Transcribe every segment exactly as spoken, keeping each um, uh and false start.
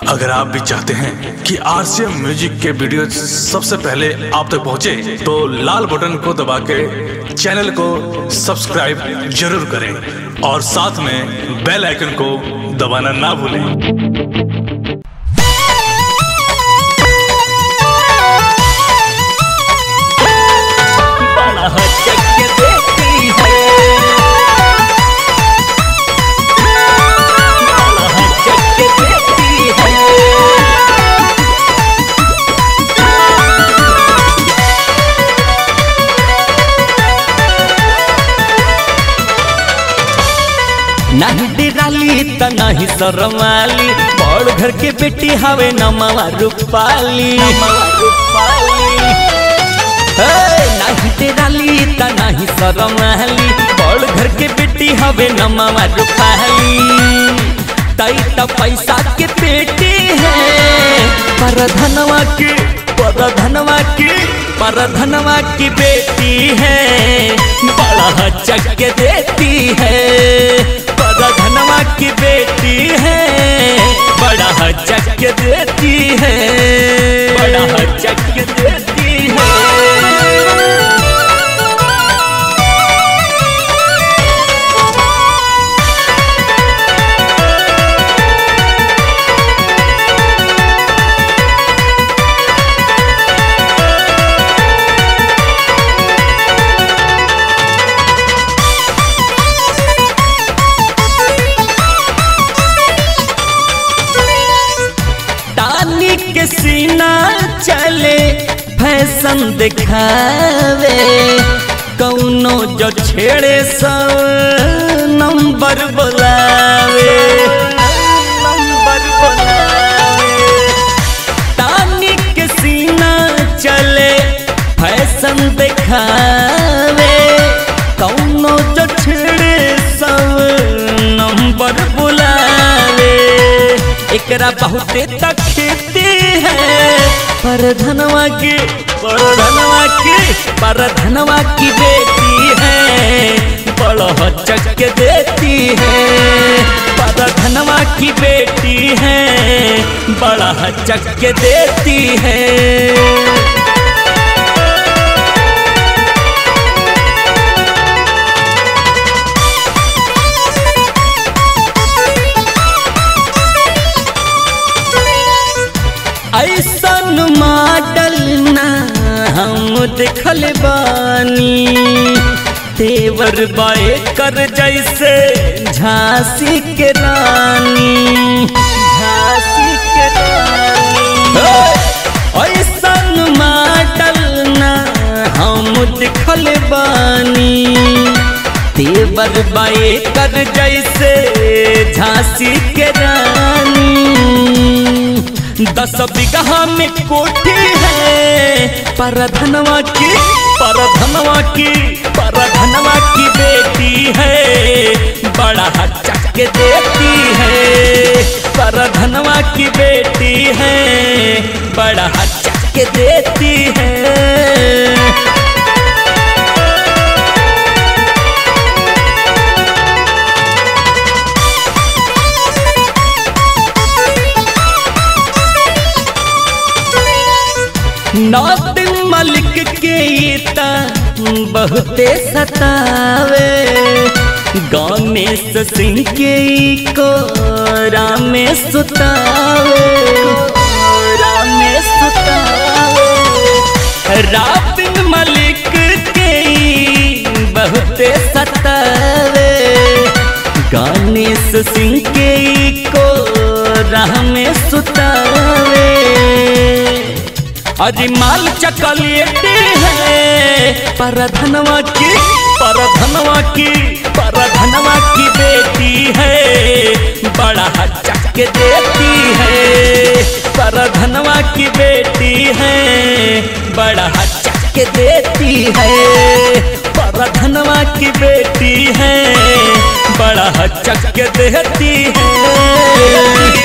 अगर आप भी चाहते हैं कि आरसीएम म्यूजिक के वीडियो सबसे पहले आप तक पहुंचे, तो लाल बटन को दबा के चैनल को सब्सक्राइब जरूर करें और साथ में बेल आइकन को दबाना ना भूलें। नहीं डिराली त नहीं शरमाली, बड़ घर के बेटी हवे नमवा रूपाली। नहीं डिराली त नहीं शरमाली, बड़ घर के बेटी हवे नमवा रूपाली। तई त पैसा के बेटी है, पर धनवा की पर धनवा की पर धनवा की बेटी है, बड़ा चक देती है। धनवा की बेटी है, बड़ा चक देती है, बड़ा चक देती है। के सीना चले फैशन दिखावे, कौनो जो छेड़े सौ नंबर बुलावे, नंबर बुलावे। तानी के सीना चले फैशन दिखावे, कौनो जो छेड़े सौ नंबर बुलावे। एकरा बहुते तक खेती है, पर धनवा की पर धनवा की पर धनवा की बेटी है, बड़ा चक देती है। पर धनवा की बेटी है, बड़ा चक देती है। ऐसन मॉडल ना हम देखल बानी, तेवर बाए कर जैसे झांसी के रानी, झांसी के रानी। ऐसन मॉडल ना हम देखल बानी, तेवर बाए कर जैसे झांसी के रानी। दस बीघा में कोठी है, पर धनवा की पर धनवा की पर धनवा की बेटी है, बड़ा चक देती है। पर धनवा की बेटी है, बड़ा चक देती है। नादिम मलिक के ता बहुते सतावे, गणेश सिंह के को रामे सुतावे, रामे सुतावे। राबिन मलिक के बहुते सतावे, गणेश सिंह के को रामे सुतावे। अरे माल चकलेटी है, पर धनवा की पर धनवा की पर धनवा की बेटी है, बड़ा चक देती है। पर धनवा की बेटी है, बड़ा चक देती है। पर धनवा की बेटी है, बड़ा चक देती है।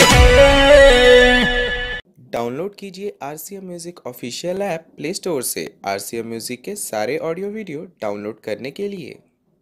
डाउनलोड कीजिए RCM music official app play store से। आरसीएम म्यूजिक के सारे ऑडियो वीडियो डाउनलोड करने के लिए